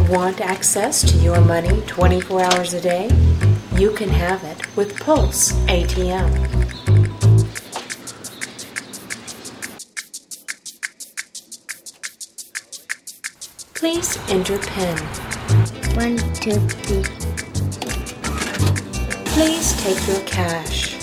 Want access to your money 24 hours a day? You can have it with Pulse ATM. Please enter PIN. 1, 2, 3. Please take your cash.